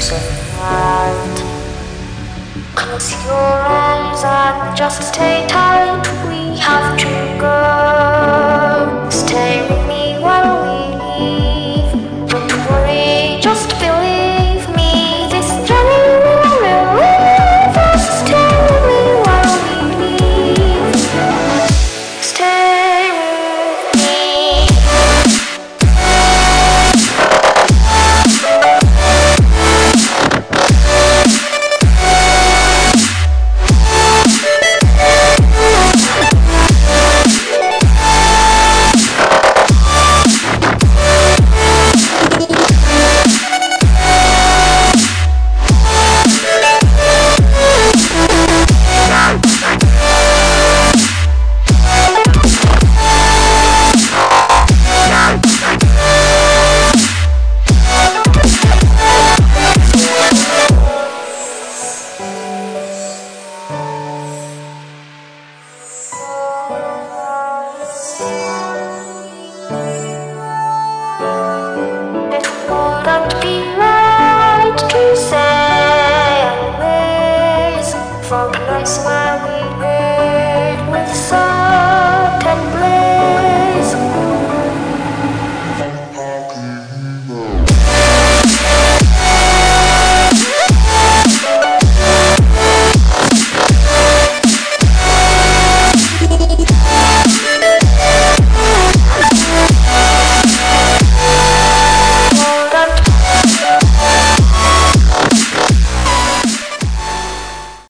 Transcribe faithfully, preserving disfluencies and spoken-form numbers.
tonight. Close your eyes and just stay tight. We have to go. Stay with me while we leave. Don't worry, just believe me. This journey will relieve us. Stay with me while we leave. Stay with me. For the place where we live.